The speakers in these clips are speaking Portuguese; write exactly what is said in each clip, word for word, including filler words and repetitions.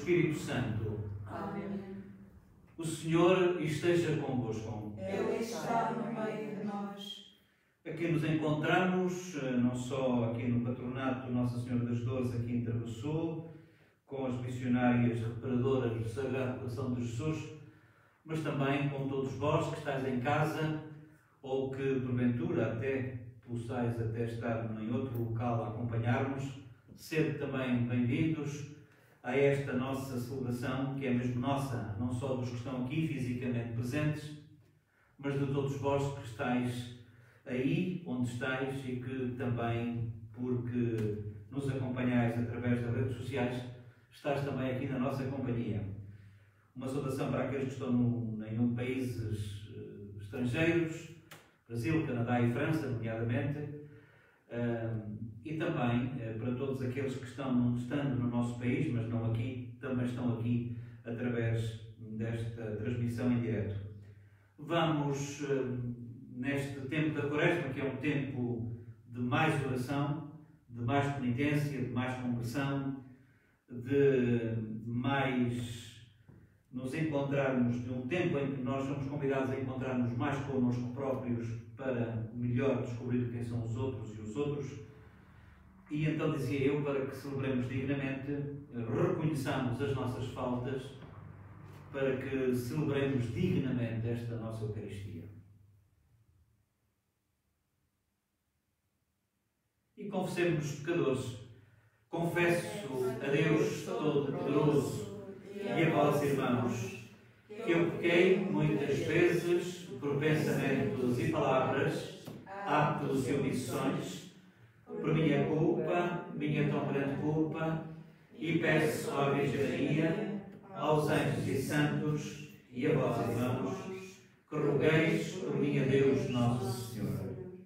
Espírito Santo. Amém. O Senhor esteja convosco. Ele está no meio de nós. Aqui nos encontramos, não só aqui no patronato de Nossa Senhora das Dores, aqui em Travessul, com as missionárias reparadoras do Sagrado Coração de Jesus, mas também com todos vós que estáis em casa ou que, porventura, até possais até estar em outro local a acompanhar-nos. Sede também bem-vindos a esta nossa celebração, que é mesmo nossa, não só dos que estão aqui fisicamente presentes, mas de todos vós que estáis aí onde estáis e que também, porque nos acompanhais através das redes sociais, estáis também aqui na nossa companhia. Uma saudação para aqueles que estão no, em países uh, estrangeiros, Brasil, Canadá e França, nomeadamente, uh, e também uh, para todos aqueles que estão estando no nosso país, mas não aqui, também estão aqui através desta transmissão em direto. Vamos, uh, neste tempo da Quaresma, que é um tempo de mais oração, de mais penitência, de mais conversão, de mais nos encontrarmos, de um tempo em que nós somos convidados a encontrar-nos mais connosco próprios para melhor descobrir quem são os outros e os outros. E então dizia eu, para que celebremos dignamente, reconheçamos as nossas faltas, para que celebremos dignamente esta nossa Eucaristia. E confessemos os pecadores. Confesso a Deus Todo-Poderoso e a vós, irmãos, que eu pequei muitas vezes por pensamentos e palavras, atos e omissões, por minha culpa, minha tão grande culpa, e peço à Virgem Maria, aos anjos e santos e a vós, irmãos, que rogueis por mim a Deus Nosso Senhor.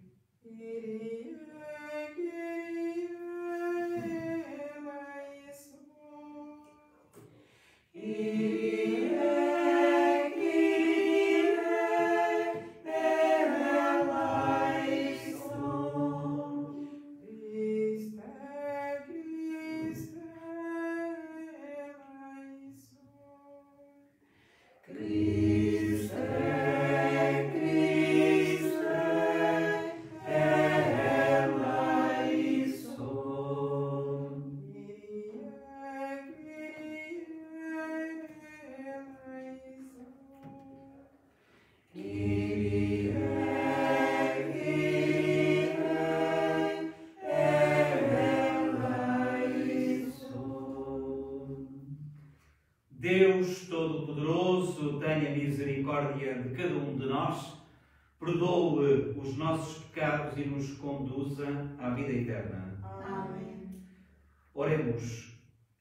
Deus Todo-Poderoso, tenha misericórdia de cada um de nós, perdoe os nossos pecados e nos conduza à vida eterna. Amém. Oremos.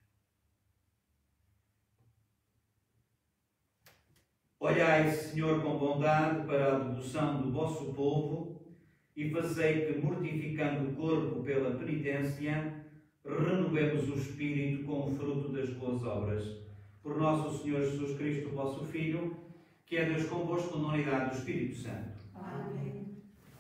Olhai, Senhor, com bondade para a devoção do vosso povo e fazei que, mortificando o corpo pela penitência, renovemos o espírito com o fruto das boas obras. Por nosso Senhor Jesus Cristo, vosso Filho, que é Deus convosco na unidade do Espírito Santo. Amém.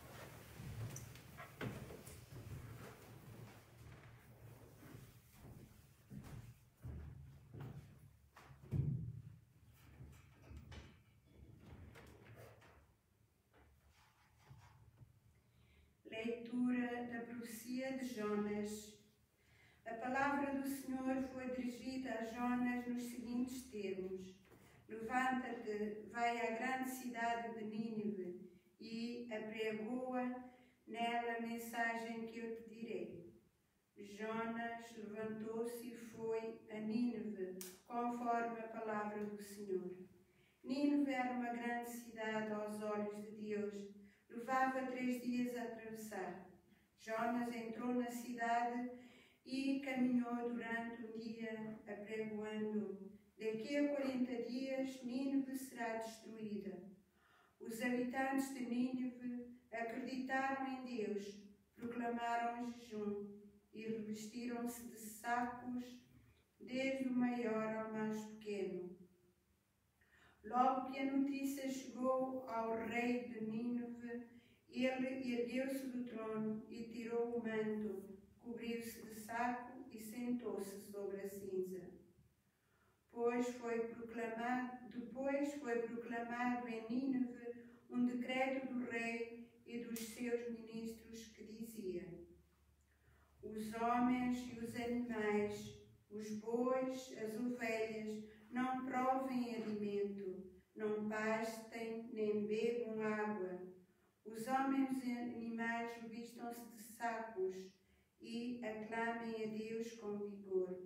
Leitura da profecia de Jonas. A palavra do Senhor foi dirigida a Jonas nos seguintes termos: Levanta-te, vai à grande cidade de Nínive e apregoa nela a mensagem que eu te direi. Jonas levantou-se e foi a Nínive, conforme a palavra do Senhor. Nínive era uma grande cidade aos olhos de Deus. Levava três dias a atravessar. Jonas entrou na cidade e caminhou durante um dia, apregoando: daqui a quarenta dias Nínive será destruída. Os habitantes de Nínive acreditaram em Deus, proclamaram jejum e revestiram-se de sacos, desde o maior ao mais pequeno. Logo que a notícia chegou ao rei de Nínive, ele ergueu-se do trono e tirou o manto, cobriu-se de saco e sentou-se sobre a cinza. Depois foi proclamado, depois foi proclamado em Nínive um decreto do rei e dos seus ministros que dizia: os homens e os animais, os bois, as ovelhas, não provem alimento, não pastem nem bebam água. Os homens e animais vistam-se de sacos e aclamem a Deus com vigor.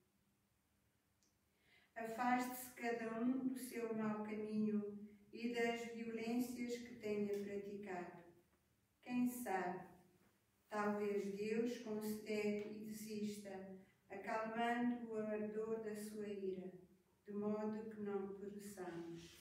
Afaste-se cada um do seu mau caminho e das violências que tenha praticado. Quem sabe, talvez Deus considere e desista, acalmando o ardor da sua ira, de modo que não pereçamos.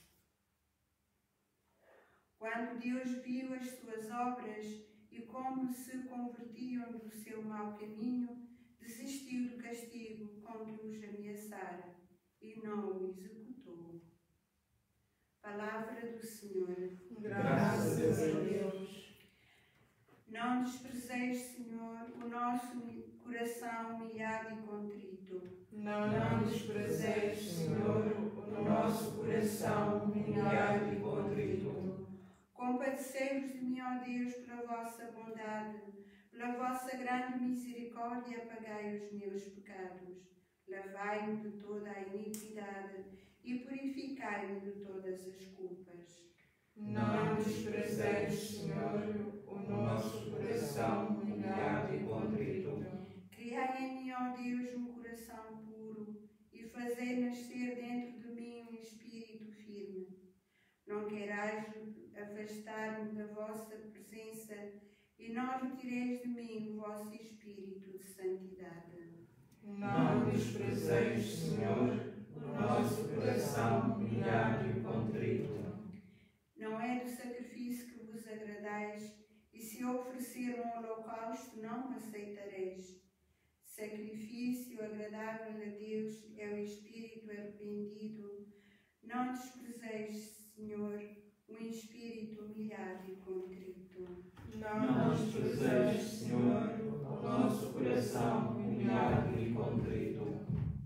Quando Deus viu as suas obras e como se convertiam do seu mau caminho, desistiu do castigo com que os ameaçara e não o executou. Palavra do Senhor. Graças a Deus. Não desprezeis, Senhor, o nosso coração humilhado e contrito. Não desprezeis, Senhor, o nosso coração humilhado e contrito. Compadecei-vos de mim, ó Deus, pela vossa bondade, pela vossa grande misericórdia, apagai os meus pecados. Lavai-me de toda a iniquidade e purificai-me de todas as culpas. Não desprezeis, Senhor, o nosso coração humilhado e contrito. Criai em mim, ó Deus, um coração puro e fazei nascer dentro de mim um espírito firme. Não querais afastar-me da vossa presença e não retireis de mim o vosso espírito de santidade. Não desprezeis, Senhor, o nosso coração humilhado e contrito. Não é do sacrifício que vos agradais, e se oferecer um holocausto não aceitareis. Sacrifício agradável a Deus é o espírito arrependido. Não desprezeis, Senhor, um espírito humilhado e contrito. Não desprezeis, Senhor, o nosso coração humilhado e contrito.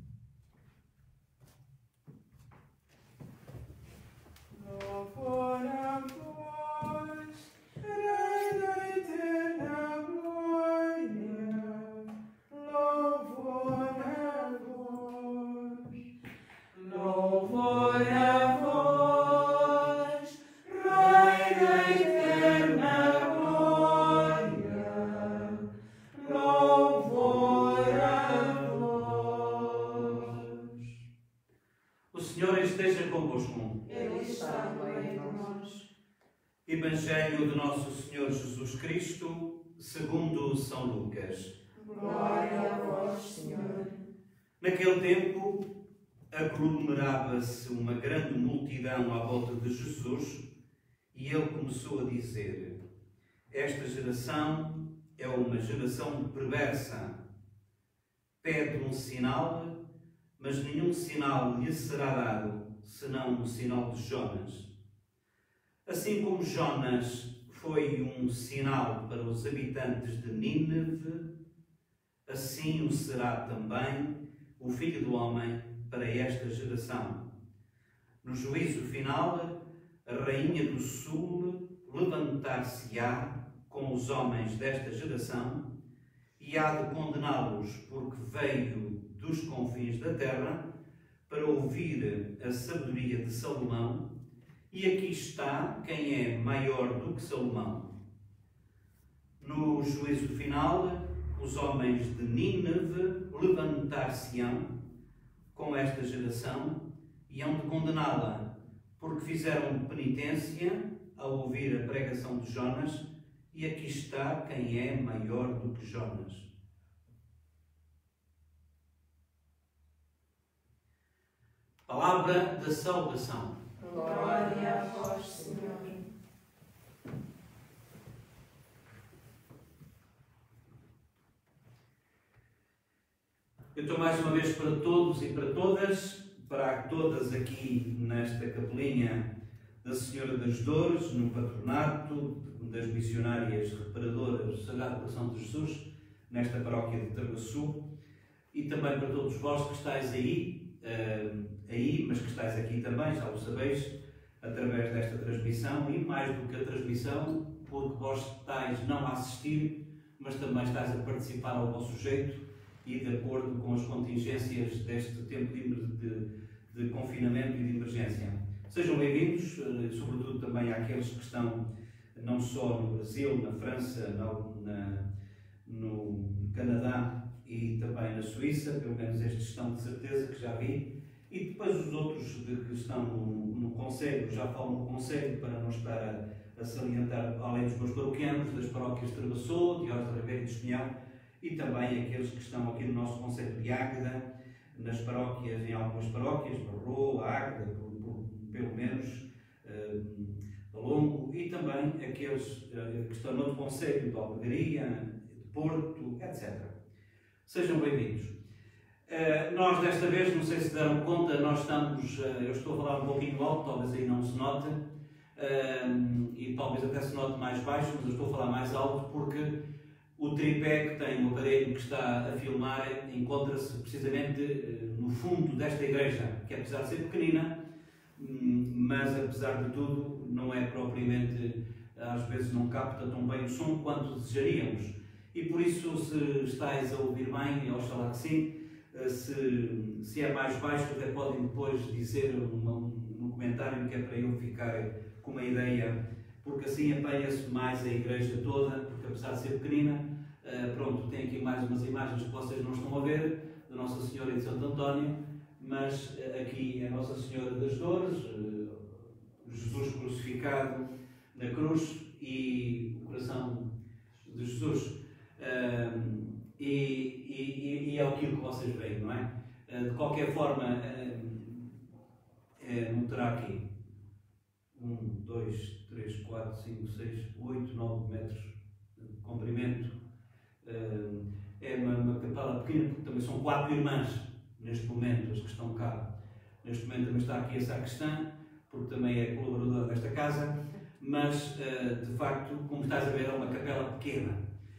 Louvor a vós, Rei da eterna glória. Louvor a vós. Louvor a vós, Rei da eterna glória. Louvor a vós. O Senhor esteja convosco. Ele está no meio de nós. Evangelho de Nosso Senhor Jesus Cristo, segundo São Lucas. Glória a vós, Senhor. Naquele tempo, aglomerava-se uma grande multidão à volta de Jesus e ele começou a dizer: esta geração é uma geração perversa. Pede um sinal, mas nenhum sinal lhe será dado, senão o sinal de Jonas. Assim como Jonas foi um sinal para os habitantes de Nínive, assim o será também o Filho do Homem para esta geração. No juízo final, a Rainha do Sul levantar-se-á com os homens desta geração e há de condená-los, porque veio dos confins da terra para ouvir a sabedoria de Salomão, e aqui está quem é maior do que Salomão. No juízo final, os homens de Nínive levantar-se-ão com esta geração e hão de condená-la, porque fizeram penitência ao ouvir a pregação de Jonas, e aqui está quem é maior do que Jonas. Palavra da salvação. Glória a vós, Senhor. Eu estou mais uma vez para todos e para todas, para todas aqui nesta capelinha da Senhora das Dores, no patronato das missionárias reparadoras do Sagrado Coração de Jesus, nesta paróquia de Tarbaçu, e também para todos vós que estáis aí, aí, mas que estáis aqui também, já o sabeis, através desta transmissão, e mais do que a transmissão, porque vós estáis não a assistir, mas também estáis a participar ao vosso jeito e de acordo com as contingências deste tempo de, de, de confinamento e de emergência. Sejam bem-vindos, sobretudo também àqueles que estão não só no Brasil, na França, na, no Canadá e também na Suíça, pelo menos estes estão de certeza, que já vi, e depois os outros de, que estão no, no Conselho, já falam no Conselho, para não estar a, a salientar, além dos meus paroquianos, das paróquias de Travassou, de Orta Ribeiro e de Espinhal, e também aqueles que estão aqui no nosso Conselho de Águeda, nas paróquias, em algumas paróquias, Barro, Águeda, por, por, pelo menos, uh, Longo, e também aqueles uh, que estão no outro Conselho de Albergaria, de Porto, etcétera. Sejam bem-vindos. Uh, nós, desta vez, não sei se deram conta, nós estamos, uh, eu estou a falar um pouquinho alto, talvez aí não se note, uh, e talvez até se note mais baixo, mas eu estou a falar mais alto porque o tripé que tem o aparelho que está a filmar encontra-se precisamente uh, no fundo desta igreja, que apesar de ser pequenina, um, mas apesar de tudo, não é propriamente, às vezes não capta tão bem o som quanto desejaríamos. E por isso, se estáis a ouvir bem, oxalá que sim, se, se é mais baixo, até podem depois dizer um comentário, que é para eu ficar com uma ideia, porque assim apanha-se mais a igreja toda, porque apesar de ser pequenina, pronto, tem aqui mais umas imagens que vocês não estão a ver, da Nossa Senhora de Santo António, mas aqui é a Nossa Senhora das Dores, Jesus crucificado na cruz e o coração de Jesus. Um, e, e, e é aquilo que vocês veem, não é? Uh, de qualquer forma, uh, é, não terá aqui um, dois, três, quatro, cinco, seis, oito, nove metros de comprimento. Uh, é uma, uma capela pequena, porque também são quatro irmãs neste momento, as que estão cá. Neste momento também está aqui a sacristã, porque também é colaboradora desta casa, mas uh, de facto, como estás a ver, é uma capela pequena.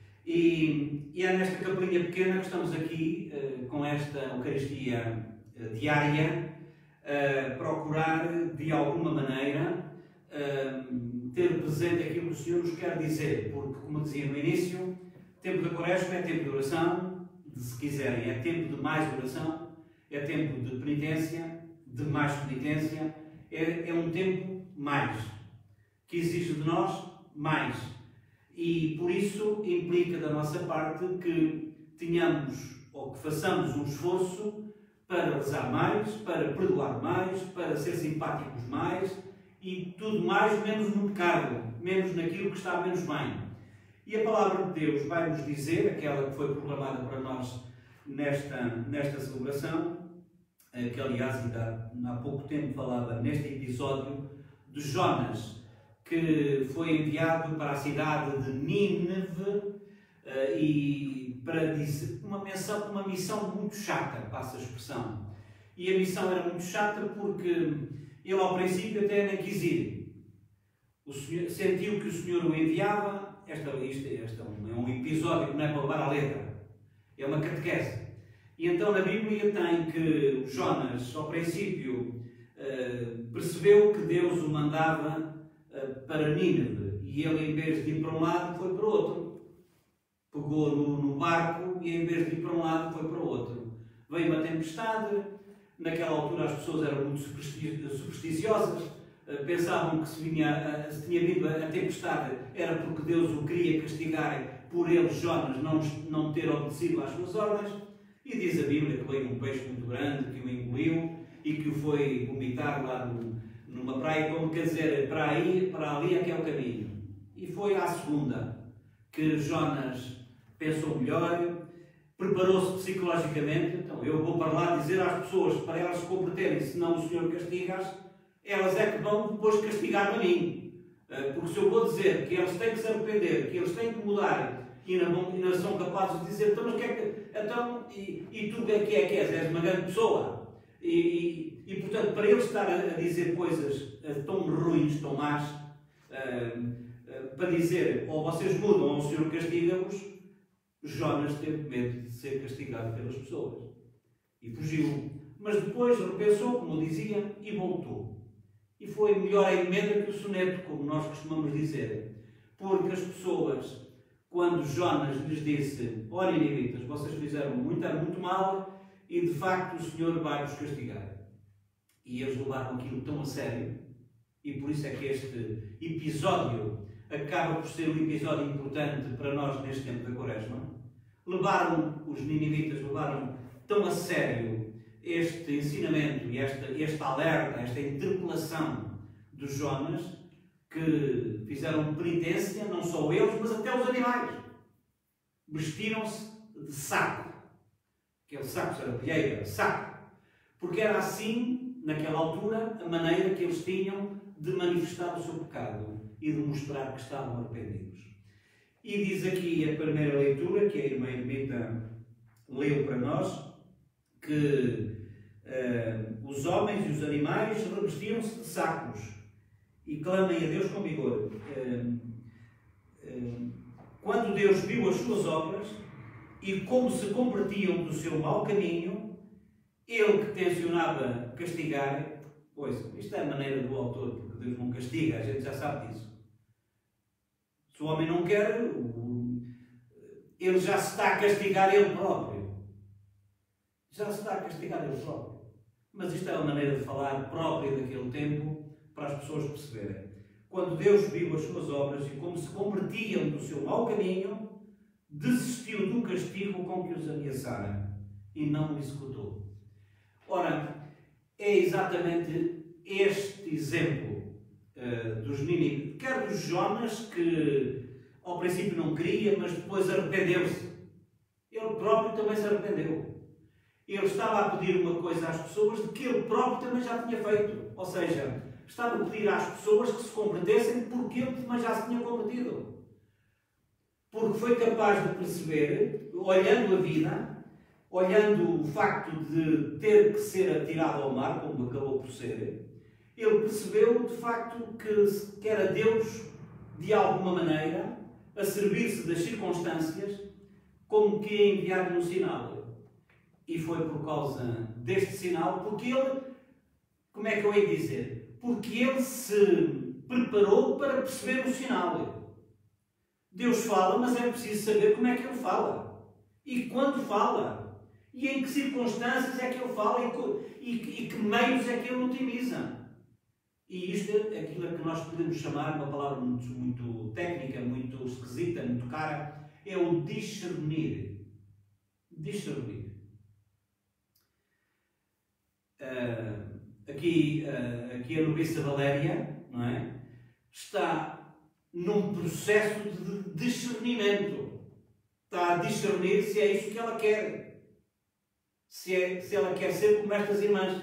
E, e é nesta capelinha pequena que estamos aqui, uh, com esta Eucaristia uh, diária, uh, procurar de alguma maneira uh, ter presente aquilo que o Senhor nos quer dizer, porque, como dizia no início, tempo da Quaresma é tempo de oração, de, se quiserem, é tempo de mais oração, é tempo de penitência, de mais penitência. É, é um tempo mais, que exige de nós mais. E por isso implica da nossa parte que tenhamos, ou que façamos um esforço para rezar mais, para perdoar mais, para ser simpáticos mais, e tudo mais menos no pecado, menos naquilo que está menos bem. E a palavra de Deus vai nos dizer, aquela que foi proclamada para nós nesta, nesta celebração, que aliás ainda há pouco tempo falava neste episódio de Jonas, que foi enviado para a cidade de Nínive e para dizer uma, menção, uma missão muito chata, passa a expressão. E a missão era muito chata porque ele ao princípio até nem quis ir. O senhor, sentiu que o Senhor o enviava, esta, isto, este é um episódio que não é para levar à letra, é uma catequese. E então na Bíblia tem que Jonas, ao princípio, uh, percebeu que Deus o mandava uh, para Nínive. E ele, em vez de ir para um lado, foi para o outro. Pegou no, no barco e, em vez de ir para um lado, foi para o outro. Veio uma tempestade. Naquela altura as pessoas eram muito supersticiosas. Uh, pensavam que se, vinha, uh, se tinha vindo a, a tempestade era porque Deus o queria castigar por ele, Jonas, não, não ter obedecido às suas ordens. E diz a Bíblia que veio um peixe muito grande, que o engoliu e que o foi vomitar lá no, numa praia, como quer dizer, para aí, para ali é que é o caminho. E foi à segunda que Jonas pensou melhor, preparou-se psicologicamente. Então, eu vou para lá dizer às pessoas para elas se converterem, senão o Senhor castiga-as, elas é que vão depois castigar-me a mim. Porque se eu vou dizer que eles têm que se arrepender, que eles têm que mudar, e não são capazes de dizer, então, mas que é que, então e, e tu o que é que é que és? És uma grande pessoa. E, e, e portanto, para ele estar a, a dizer coisas uh, tão ruins, tão más, uh, uh, para dizer, ou vocês mudam ou o Senhor castiga-vos, Jonas teve medo de ser castigado pelas pessoas. E fugiu. Mas depois repensou, como dizia, e voltou. E foi melhor a emenda que o soneto, como nós costumamos dizer. Porque as pessoas, quando Jonas lhes disse: olha, ninivitas, vocês fizeram muito, era muito mal, e de facto o Senhor vai-vos castigar. E eles levaram aquilo tão a sério, e por isso é que este episódio acaba por ser um episódio importante para nós neste tempo da Quaresma. Levaram, os ninivitas levaram tão a sério este ensinamento e esta, este alerta, esta interpelação dos Jonas, que fizeram penitência, não só eles, mas até os animais. Vestiram-se de saco. Aquele saco, era pilheira, saco. Porque era assim, naquela altura, a maneira que eles tinham de manifestar o seu pecado e de mostrar que estavam arrependidos. E diz aqui a primeira leitura, que a irmã Ermita leu para nós, que uh, os homens e os animais revestiam-se de sacos e clamem a Deus com vigor. Uh, uh, quando Deus viu as suas obras e como se convertiam do seu mau caminho, ele que tencionava castigar, pois, isto é a maneira do autor, porque Deus não castiga, a gente já sabe disso. Se o homem não quer, ele já se está a castigar ele próprio. Já se está a castigar ele próprio. Mas isto é uma maneira de falar própria daquele tempo, para as pessoas perceberem. Quando Deus viu as suas obras e como se convertiam do seu mau caminho, desistiu do castigo com que os ameaçara e não o executou. Ora, é exatamente este exemplo uh, dos Nínive, quer dos Jonas, que ao princípio não queria, mas depois arrependeu-se. Ele próprio também se arrependeu. Ele estava a pedir uma coisa às pessoas de que ele próprio também já tinha feito. Ou seja, estava a pedir às pessoas que se convertessem porque ele também já se tinha convertido. Porque foi capaz de perceber, olhando a vida, olhando o facto de ter que ser atirado ao mar, como acabou por ser, ele percebeu de facto que, que era Deus, de alguma maneira, a servir-se das circunstâncias como que a enviar-lhe um sinal. E foi por causa deste sinal, porque ele, como é que eu hei de dizer? Porque ele se preparou para perceber o sinal. Deus fala, mas é preciso saber como é que ele fala. E quando fala. E em que circunstâncias é que ele fala e, e, e que meios é que ele utiliza. E isto é aquilo que nós podemos chamar, uma palavra muito, muito técnica, muito esquisita, muito cara, é o discernir. Discernir. Uh, aqui, uh, aqui a noviça Valéria, não é? Está num processo de discernimento. Está a discernir se é isso que ela quer. Se, é, se ela quer ser como estas irmãs.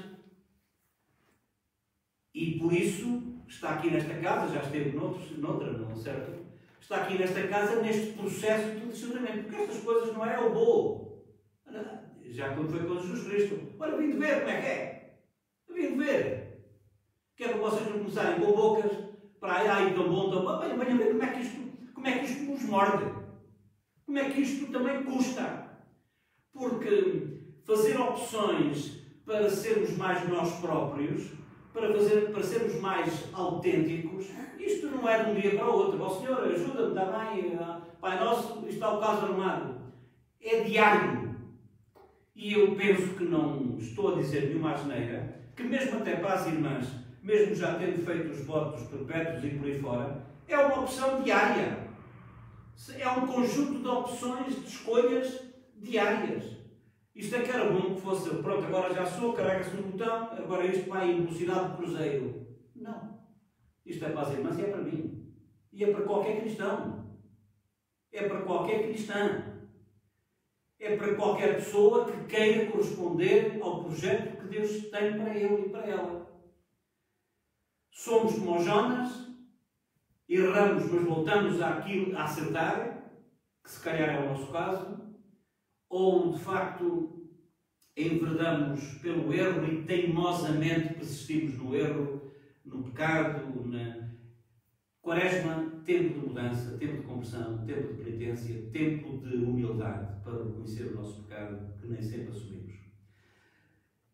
E por isso está aqui nesta casa, já esteve noutros, noutra, não é certo? Está aqui nesta casa neste processo de discernimento. Porque estas coisas não é o bom. Já como foi com Jesus Cristo. Olha, vim de ver como é que é. Vim de ver. Que é para vocês não começarem com bocas para aí, ai, tão bom, tão bom. Venham, venham ver como é, que isto, como é que isto nos morde. Como é que isto também custa. Porque fazer opções para sermos mais nós próprios, para, fazer, para sermos mais autênticos, isto não é de um dia para o outro. Ó oh, Senhor, ajuda-me, está bem, Pai Nosso, isto está o caso armado. É diário. E eu penso que não estou a dizer nenhuma asneira, que mesmo até para as irmãs, mesmo já tendo feito os votos perpétuos e por aí fora, é uma opção diária. É um conjunto de opções, de escolhas diárias. Isto é que era bom que fosse, pronto, agora já sou, carrega-se no botão, agora isto vai em velocidade de cruzeiro. Não. Isto é para as irmãs e é para mim. E é para qualquer cristão. É para qualquer cristã. É para qualquer pessoa que queira corresponder ao projeto que Deus tem para ele e para ela. Somos como os Jonas, erramos, mas voltamos àquilo a acertar, que se calhar é o nosso caso, ou de facto enverdamos pelo erro e teimosamente persistimos no erro, no pecado, na Quaresma, tempo de mudança, tempo de conversão, tempo de penitência, tempo de humildade para reconhecer o nosso pecado, que nem sempre assumimos.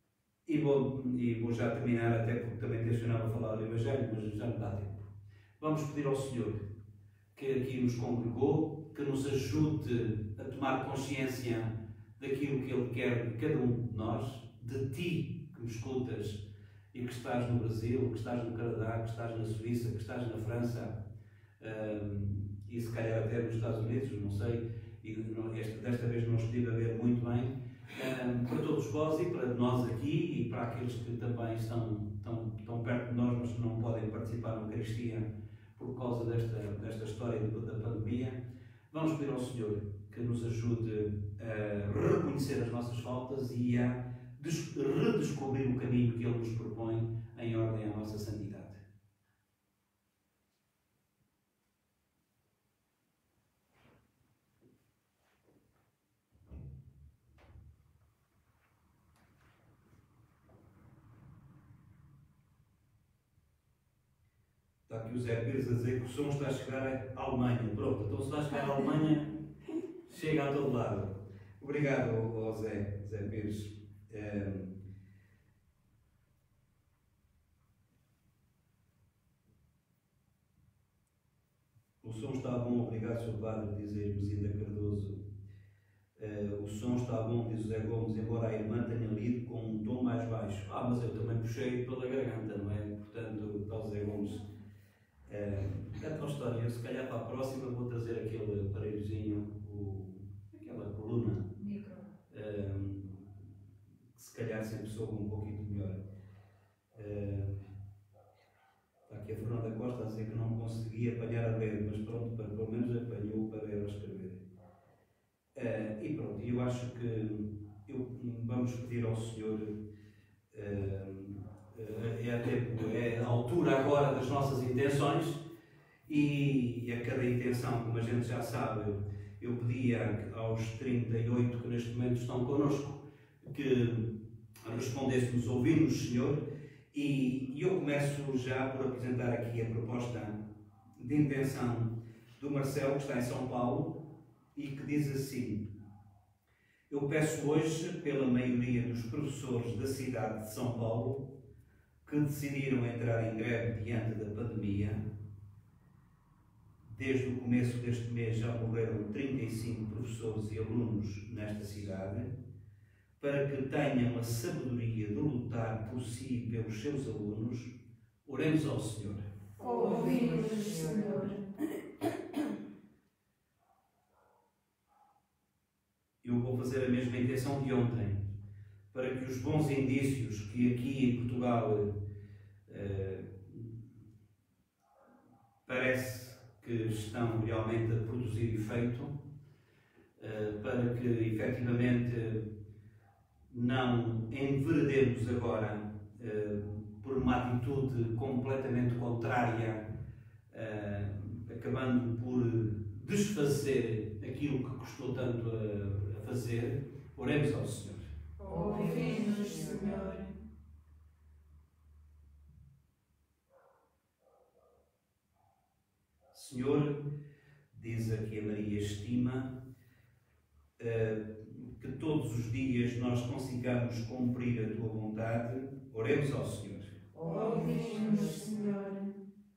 E vou, e vou já terminar, até porque também tencionava falar do Evangelho, mas já não dá tempo. Vamos pedir ao Senhor que aqui nos congregou, que nos ajude a tomar consciência daquilo que Ele quer de cada um de nós, de ti que me escutas e que estás no Brasil, que estás no Canadá, que estás na Suíça, que estás na França, um, e se calhar até nos Estados Unidos, não sei, e não, esta, desta vez não estive a ver muito bem, um, para todos vós e para nós aqui e para aqueles que também estão tão, tão perto de nós, mas que não podem participar na Eucaristia por causa desta, desta história da pandemia. Vamos pedir ao Senhor que nos ajude a reconhecer as nossas faltas e a redescobrir o caminho que Ele nos propõe em ordem à nossa santidade. Está aqui o Zé Pires a dizer que o som está a chegar à Alemanha. Pronto, então se está a chegar à Alemanha, chega a todo lado. Obrigado ao Zé, Zé Pires. É... O som está bom, obrigado, senhor Padre, diz a Hermesinda Cardoso. Uh, o som está bom, diz o Zé Gomes, embora a irmã tenha lido com um tom mais baixo. Ah, mas eu também puxei pela garganta, não é? Portanto, está o Zé Gomes. Uh, é uma história, eu se calhar para a próxima vou trazer aquele aparelhozinho, o, aquela coluna. Micro. Uh, que se calhar sempre soube um pouquinho melhor. Uh, está aqui a Fernanda Costa a dizer que não conseguia apanhar a ler, mas pronto, para, pelo menos apanhou para ler ou escrever. Uh, e pronto, eu acho que eu, vamos pedir ao Senhor, uh, uh, é, até, é a altura agora das nossas intenções, e a cada intenção, como a gente já sabe, eu pedia aos trinta e oito que neste momento estão connosco, que respondêssemos ouvindo-nos, Senhor, e, e eu começo já por apresentar aqui a proposta de intenção do Marcelo, que está em São Paulo, e que diz assim: eu peço hoje, pela maioria dos professores da cidade de São Paulo, que decidiram entrar em greve diante da pandemia. Desde o começo deste mês já morreram trinta e cinco professores e alunos nesta cidade, para que tenham a sabedoria de lutar por si e pelos seus alunos. Oremos ao Senhor. Ouvimos, Senhor. Eu vou fazer a mesma intenção de ontem, para que os bons indícios que aqui em Portugal eh, parece que estão realmente a produzir efeito, eh, para que efetivamente não enveredemos agora eh, por uma atitude completamente contrária, eh, acabando por desfazer aquilo que custou tanto a, a fazer. Oremos ao Senhor. Ouvimos, Senhor. Senhor, diz aqui a Maria Estima, uh, que todos os dias nós consigamos cumprir a Tua vontade. Oremos ao Senhor. Ouvimos, Senhor.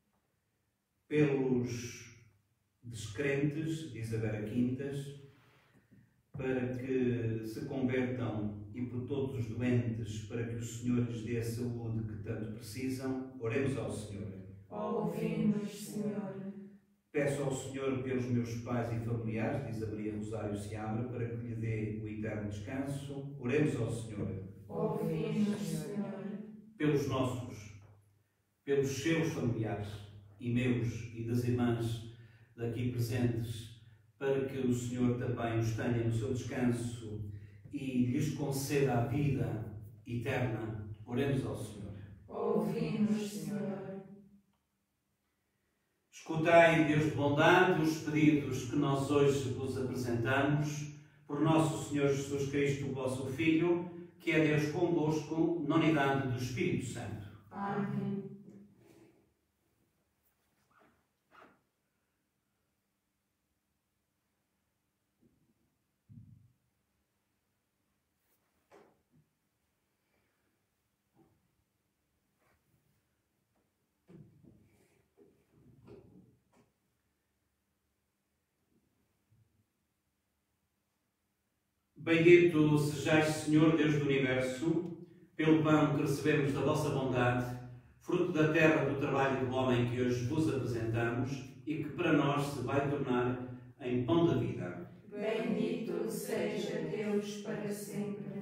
Pelos descrentes, diz a Vera Quintas, para que se convertam, e por todos os doentes, para que o Senhor lhes dê a saúde que tanto precisam. Oremos ao Senhor. Ouvimos, Senhor. Peço ao Senhor pelos meus pais e familiares, diz a Maria Rosário Seabra, para que lhe dê o eterno descanso. Oremos ao Senhor. Ouvimos, Senhor. Pelos nossos, pelos seus familiares e meus e das irmãs daqui presentes, para que o Senhor também os tenha no seu descanso e lhes conceda a vida eterna. Oremos ao Senhor. Ouvimos, Senhor. Escutai, Deus de bondade, os pedidos que nós hoje vos apresentamos, por nosso Senhor Jesus Cristo, vosso Filho, que é Deus convosco, na unidade do Espírito Santo. Amém. Bendito sejais, Senhor Deus do Universo, pelo pão que recebemos da vossa bondade, fruto da terra do trabalho do homem que hoje vos apresentamos e que para nós se vai tornar em pão da vida. Bendito seja Deus para sempre.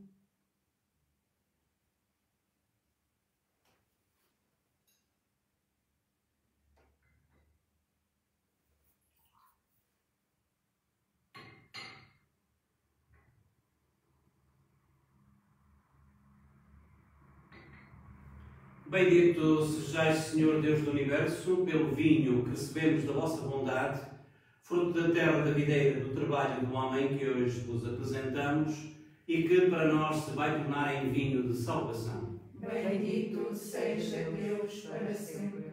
Bendito sejais, Senhor Deus do Universo, pelo vinho que recebemos da vossa bondade, fruto da terra da videira do trabalho do homem que hoje vos apresentamos e que para nós se vai tornar em vinho de salvação. Bendito seja Deus para sempre.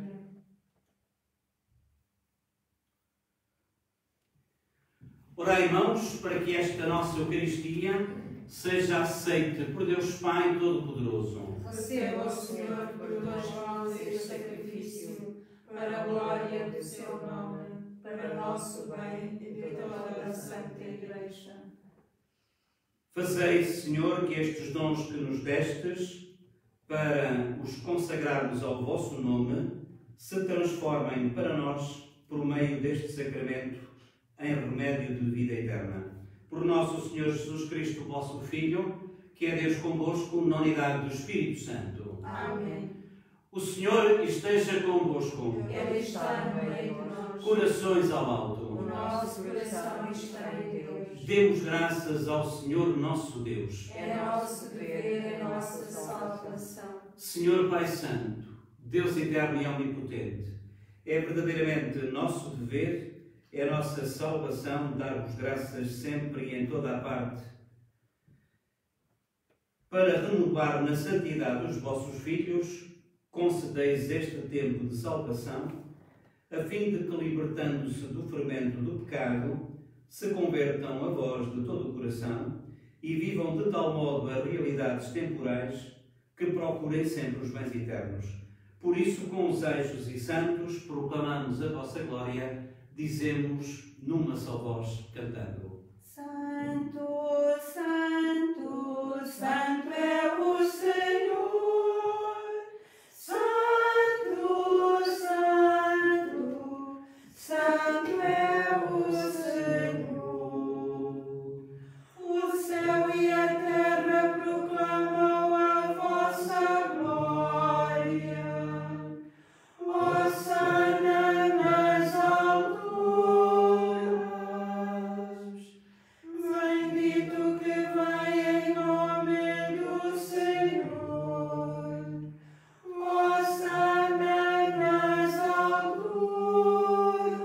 Orai, irmãos, para que esta nossa Eucaristia seja aceite por Deus Pai Todo-Poderoso. Receba, Senhor, por tuas mãos este sacrifício, para a glória do seu nome, para nosso bem e de toda a Santa Igreja. Fazei, Senhor, que estes dons que nos destes, para os consagrarmos ao vosso nome, se transformem para nós, por meio deste sacramento, em remédio de vida eterna. Por nosso Senhor Jesus Cristo, vosso Filho, que é Deus convosco, na unidade do Espírito Santo. Amém. O Senhor esteja convosco. Ele está no meio de nós. Corações ao alto. O nosso coração está em Deus. Demos graças ao Senhor nosso Deus. É nosso dever, é nossa salvação. Senhor Pai Santo, Deus eterno e omnipotente, é verdadeiramente nosso dever, é a nossa salvação dar-vos graças sempre e em toda a parte, para renovar na santidade os vossos filhos, concedeis este tempo de salvação, a fim de que, libertando-se do fermento do pecado, se convertam a vós de todo o coração e vivam de tal modo as realidades temporais que procurem sempre os bens eternos. Por isso, com os anjos e santos, proclamamos a vossa glória, dizemos numa só voz, cantando. Santo, Santo, Santo é o Senhor. Santo, Santo, Santo é o Senhor. O céu e a terra proclamam a vossa glória. Hosana nas alturas. Bendito que vai em nome do Senhor. Hosana nas alturas.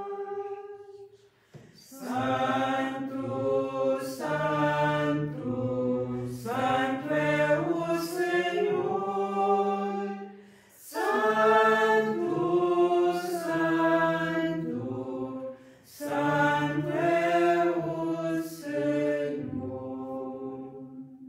Santo, Santo, Santo é o Senhor. Santo, Santo, Santo é o Senhor.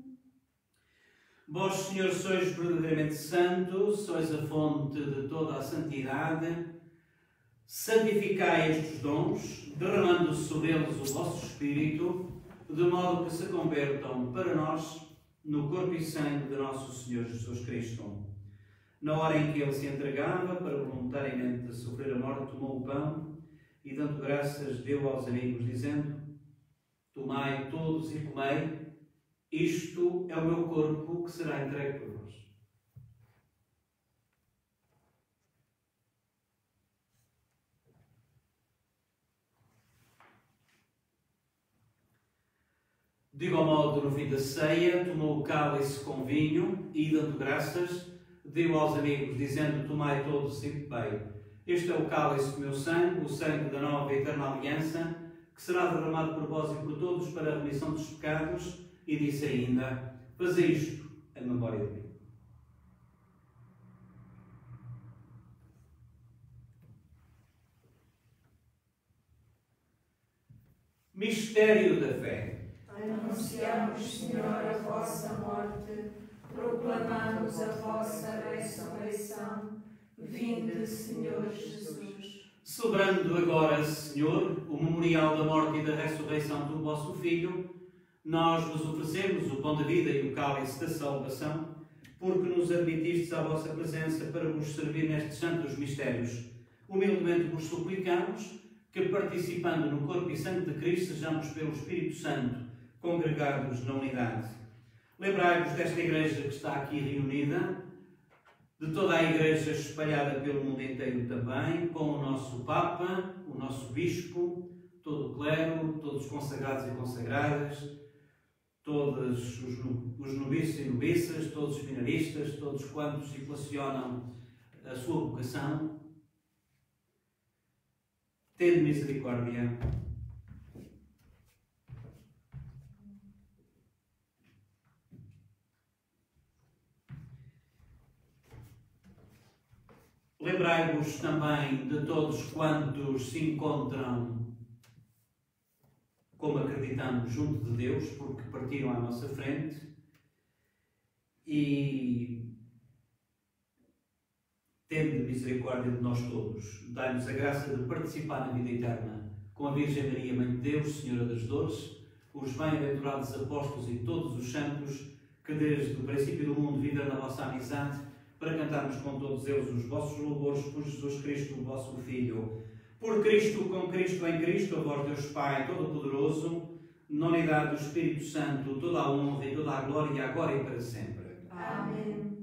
Vós, Senhor, sois verdadeiramente santos, sois a fonte de toda a santidade. Santificai estes dons, derramando sobre eles o vosso Espírito, de modo que se convertam para nós no corpo e sangue de nosso Senhor Jesus Cristo. Na hora em que ele se entregava para voluntariamente sofrer a morte, tomou o pão e, dando graças, deu aos amigos, dizendo: tomai todos e comei, isto é o meu corpo que será entregue por vós. De igual modo, no fim da ceia, tomou o cálice com vinho e, dando graças, deu aos amigos, dizendo: tomai todos e bebei. Este é o cálice do meu sangue, o sangue da nova e eterna aliança, que será derramado por vós e por todos para a remissão dos pecados. E disse ainda: fazei isto em memória de mim. Mistério da fé. Anunciamos, Senhor, a vossa morte, proclamamos a vossa ressurreição. Vinde, Senhor Jesus. Celebrando agora, Senhor, o memorial da morte e da ressurreição do vosso Filho, nós vos oferecemos o pão da vida e o cálice da salvação, porque nos admitistes à vossa presença para vos servir nestes santos mistérios. Humildemente vos suplicamos que, participando no corpo e sangue de Cristo, sejamos pelo Espírito Santo congregados na unidade. Lembrai-vos desta igreja que está aqui reunida, de toda a igreja espalhada pelo mundo inteiro também, com o nosso Papa, o nosso Bispo, todo o clero, todos os consagrados e consagradas, todos os, os noviços e noviças, todos os finalistas, todos quantos equacionam a sua vocação. Tende misericórdia. Lembrai-vos também de todos quantos se encontram, como acreditamos, junto de Deus, porque partiram à nossa frente, e tende misericórdia de nós todos. Dai-nos a graça de participar na vida eterna com a Virgem Maria, Mãe de Deus, Senhora das Dores, os bem-aventurados apóstolos e todos os santos que desde o princípio do mundo vivem na vossa amizade, para cantarmos com todos eles os vossos louvores por Jesus Cristo, o vosso Filho. Por Cristo, com Cristo, em Cristo, a vós Deus Pai Todo-Poderoso, na unidade do Espírito Santo, toda a honra e toda a glória, agora e para sempre. Amém.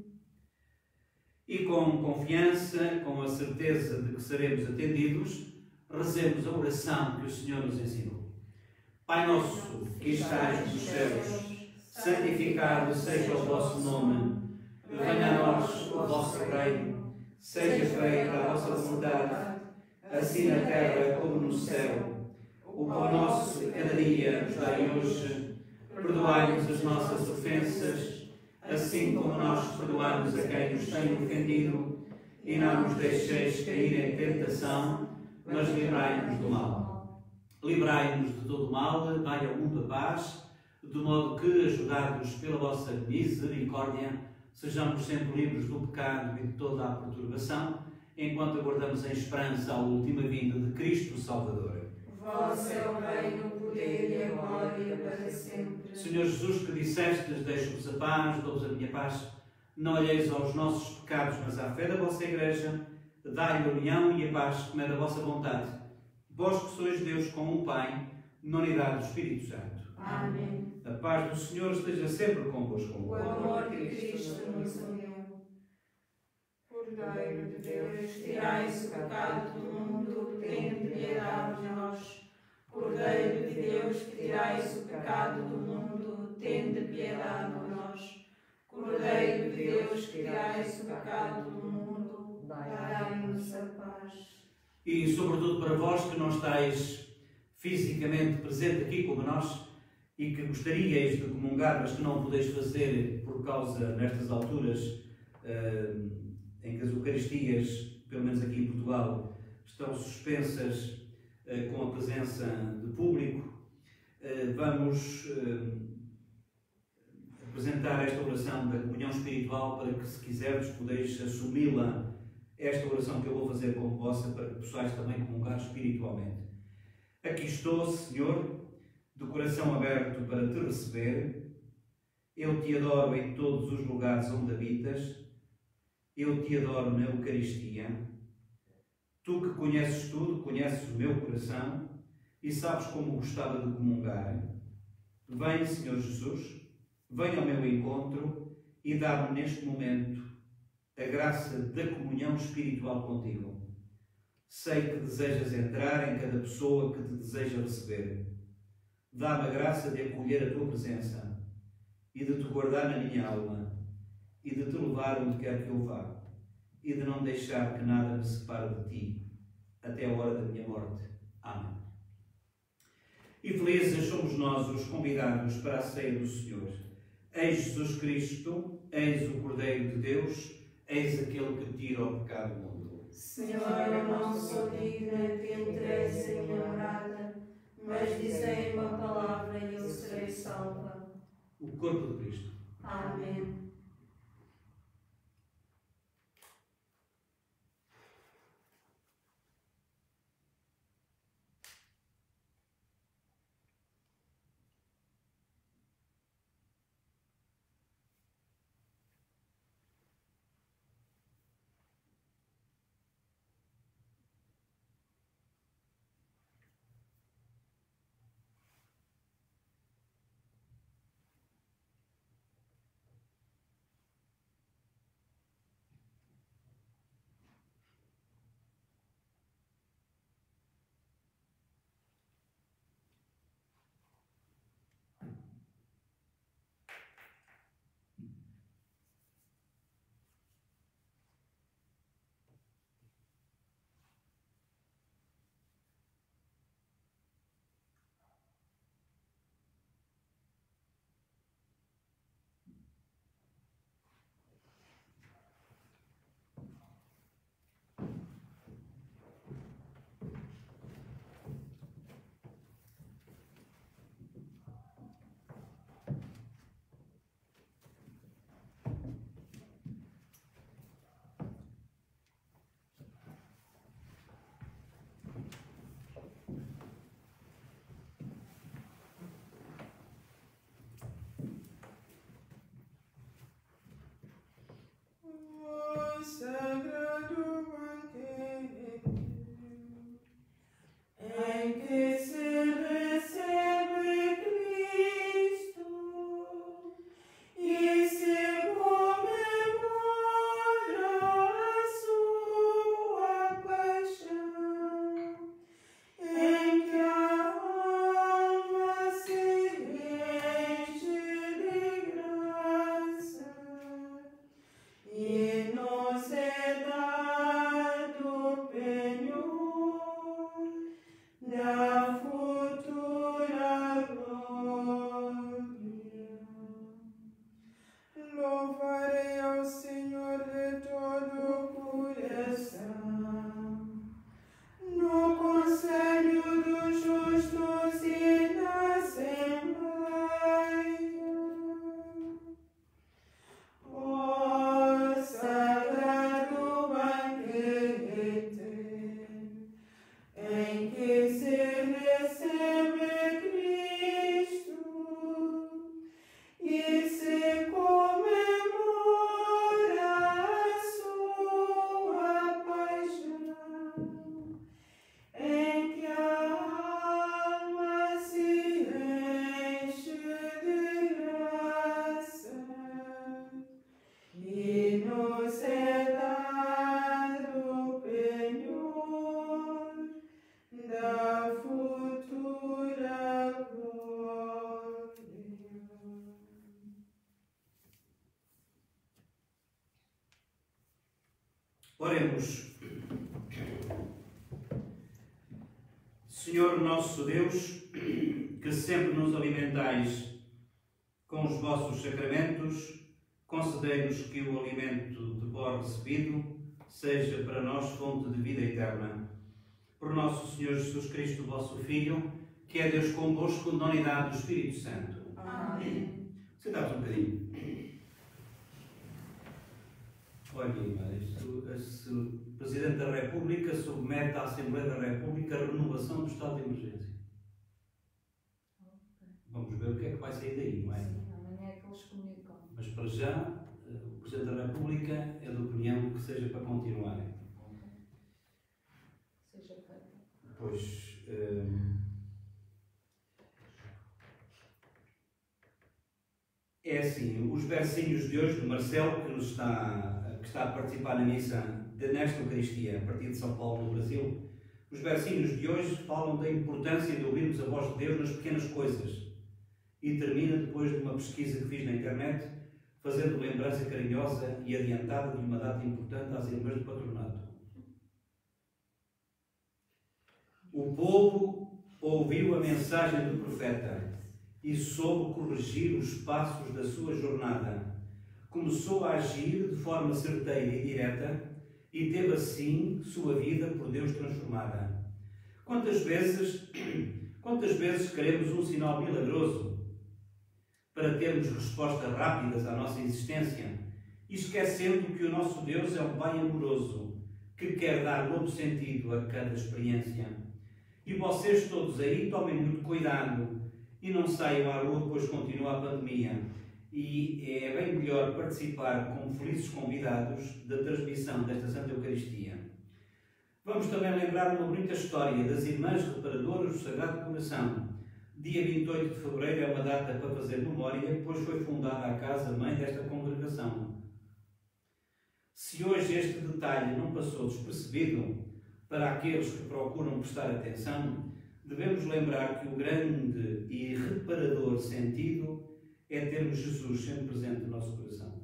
E com confiança, com a certeza de que seremos atendidos, rezemos a oração que o Senhor nos ensinou. Pai nosso, que estais nos céus, santificado seja o vosso nome. Venha a nós o vosso reino, seja feita a vossa vontade, assim na terra como no céu. O pão nosso de cada dia nos dai hoje. Perdoai-nos as nossas ofensas, assim como nós perdoamos a quem nos tem ofendido, e não nos deixeis cair em tentação, mas livrai-nos do mal. Livrai-nos de todo o mal, dai ao mundo a paz, de modo que, ajudados pela vossa misericórdia, sejamos sempre livres do pecado e de toda a perturbação, enquanto aguardamos em esperança a última vinda de Cristo Salvador. Vós é o reino, o poder e a glória para sempre. Senhor Jesus, que dissestes, deixo-vos a paz, dou-vos a minha paz, não olheis aos nossos pecados, mas à fé da vossa Igreja, dai-lhe a união e a paz, como é da vossa vontade. Vós que sois Deus com um Pai, na unidade do Espírito Santo. Amém. A paz do Senhor esteja sempre convosco. O amor de Cristo nos uniu. Cordeiro de Deus, tirais o pecado do mundo, tende piedade de nós. Cordeiro de Deus, que tirais o pecado do mundo, tende piedade de nós. Cordeiro de Deus, que tirais o pecado do mundo, dai-nos a paz. E sobretudo para vós que não estáis fisicamente presente aqui como nós, e que gostaríeis de comungar, mas que não podeis fazer por causa, nestas alturas, uh, em que as Eucaristias, pelo menos aqui em Portugal, estão suspensas uh, com a presença de público, uh, vamos uh, apresentar esta oração da comunhão espiritual para que, se quiserdes, podeis assumi-la, esta oração que eu vou fazer como vossa, para que possais também comungar espiritualmente. Aqui estou, Senhor, de coração aberto para te receber. Eu te adoro em todos os lugares onde habitas. Eu te adoro na Eucaristia. Tu que conheces tudo, conheces o meu coração e sabes como gostava de comungar. Vem, Senhor Jesus, vem ao meu encontro e dá-me neste momento a graça da comunhão espiritual contigo. Sei que desejas entrar em cada pessoa que te deseja receber. Dá-me a graça de acolher a tua presença e de te guardar na minha alma e de te levar onde quer que eu vá e de não deixar que nada me separe de ti até a hora da minha morte. Amém. E felizes somos nós os convidados para a ceia do Senhor. Eis Jesus Cristo, eis o Cordeiro de Deus, eis aquele que tira o pecado do mundo. Senhor, eu não sou digna que entreis em minha morada, mas dizei uma palavra e eu serei salva. O corpo de Cristo. Amém. em que se recebe Cristo e se comemora a sua paixão, em que a alma se enche de graça e nos é dado o penhor da futura glória. Oremos. Senhor nosso Deus, que sempre nos alimentais com os vossos sacramentos, concedei-nos que o alimento de vós recebido seja para nós fonte de vida eterna. Por nosso Senhor Jesus Cristo, vosso Filho, que é Deus convosco na unidade do Espírito Santo. Amém. Sentados um bocadinho. Olha, isto, se o Presidente da República submete à Assembleia da República a renovação do estado de emergência. Vamos ver o que é que vai sair daí, não é? Sim, amanhã é que eles comunicam. Mas para já, o Presidente da República é de opinião que seja para continuarem. Seja feita. Pois. Hum, é assim, os versinhos de hoje do Marcelo, que, nos está, que está a participar na missa de, nesta Eucaristia, a partir de São Paulo, no Brasil, os versinhos de hoje falam da importância de ouvirmos a voz de Deus nas pequenas coisas. E termina depois de uma pesquisa que fiz na internet, fazendo lembrança carinhosa e adiantada de uma data importante às irmãs do patronato. O povo ouviu a mensagem do profeta e soube corrigir os passos da sua jornada. Começou a agir de forma certeira e direta e teve assim sua vida por Deus transformada. Quantas vezes, quantas vezes queremos um sinal milagroso para termos respostas rápidas à nossa existência, e esquecendo que o nosso Deus é um Pai amoroso, que quer dar novo sentido a cada experiência. E vocês todos aí tomem muito cuidado e não saiam à rua, pois continua a pandemia. E é bem melhor participar como felizes convidados da transmissão desta Santa Eucaristia. Vamos também lembrar uma bonita história das Irmãs Reparadoras do Sagrado Coração. Dia vinte e oito de fevereiro é uma data para fazer memória, pois foi fundada a casa-mãe desta congregação. Se hoje este detalhe não passou despercebido para aqueles que procuram prestar atenção, devemos lembrar que o grande e reparador sentido é termos Jesus sempre presente no nosso coração.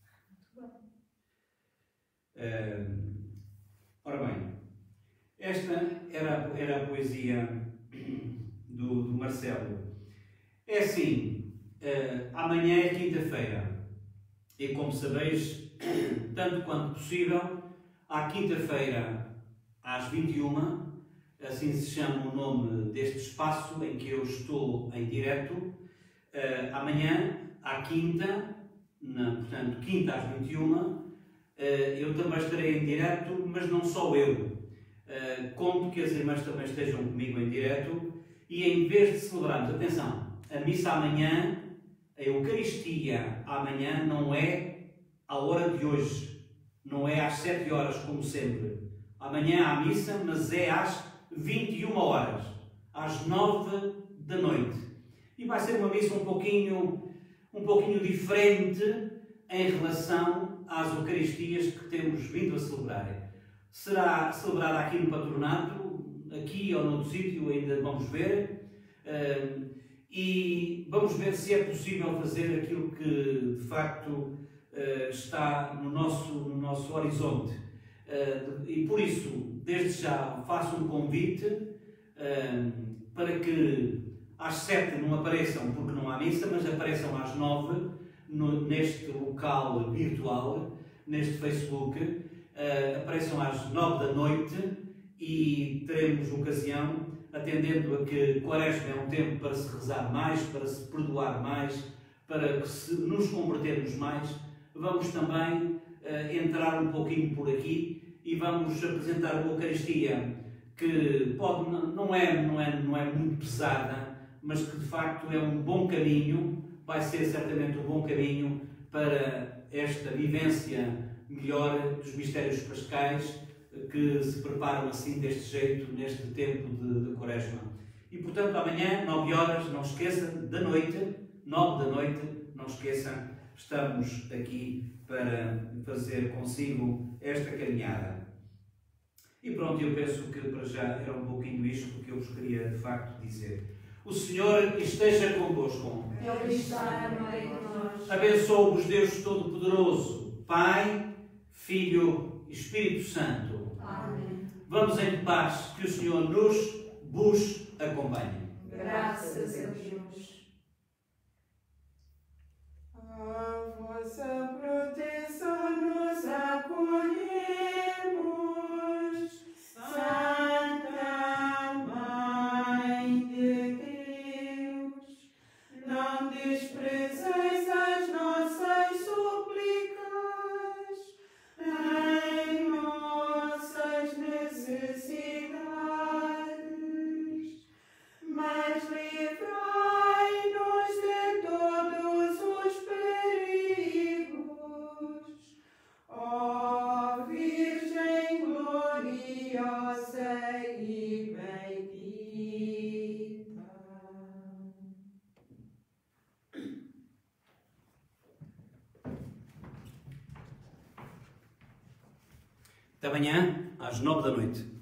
Uh, ora bem, esta era, era a poesia do, do Marcelo. É assim, uh, amanhã é quinta-feira e, como sabeis, tanto quanto possível, à quinta-feira às vinte e uma, assim se chama o nome deste espaço em que eu estou em direto. Uh, amanhã, à quinta, na, portanto, quinta às vinte e uma, uh, eu também estarei em direto, mas não só eu. Uh, conto que as irmãs também estejam comigo em direto e, em vez de celebrarmos, atenção, a missa amanhã, a Eucaristia amanhã não é à hora de hoje, não é às sete horas como sempre. Amanhã há missa, mas é às vinte e uma horas, às nove da noite. E vai ser uma missa um pouquinho, um pouquinho diferente em relação às Eucaristias que temos vindo a celebrar. Será celebrada aqui no patronato, aqui ou noutro sítio, ainda vamos ver, uh, e vamos ver se é possível fazer aquilo que de facto uh, está no nosso, no nosso horizonte. Uh, e por isso, desde já, faço um convite uh, para que às sete não apareçam, porque não há missa, mas apareçam às nove no, neste local virtual, neste Facebook, uh, apareçam às nove da noite e teremos ocasião, atendendo a que Quaresma é um tempo para se rezar mais, para se perdoar mais, para que se nos convertermos mais, vamos também uh, entrar um pouquinho por aqui e vamos apresentar uma Eucaristia que pode, não, é, não, é, não é muito pesada, mas que de facto é um bom caminho, vai ser certamente um bom caminho para esta vivência melhor dos mistérios pascais que se preparam assim deste jeito neste tempo de, de Quaresma. E portanto amanhã, nove horas, não esqueça, da noite, nove da noite, não esqueçam, estamos aqui para fazer consigo esta caminhada. E pronto, eu penso que para já era um pouquinho isto que eu vos queria de facto dizer. O Senhor esteja convosco. Ele está no meio de nós. Abençoe-vos Deus Todo-Poderoso, Pai, Filho e Espírito Santo. Amém. Vamos em paz, que o Senhor nos, vos acompanhe. Graças a Deus. A vossa proteção nos acolhemos, Santa Mãe de Deus. Não desprezeis as nossas súplicas em nossas necessidades, mas livrai-nos de todos os perigos, ó Virgem gloriosa e bendita. Até amanhã, às nove da noite.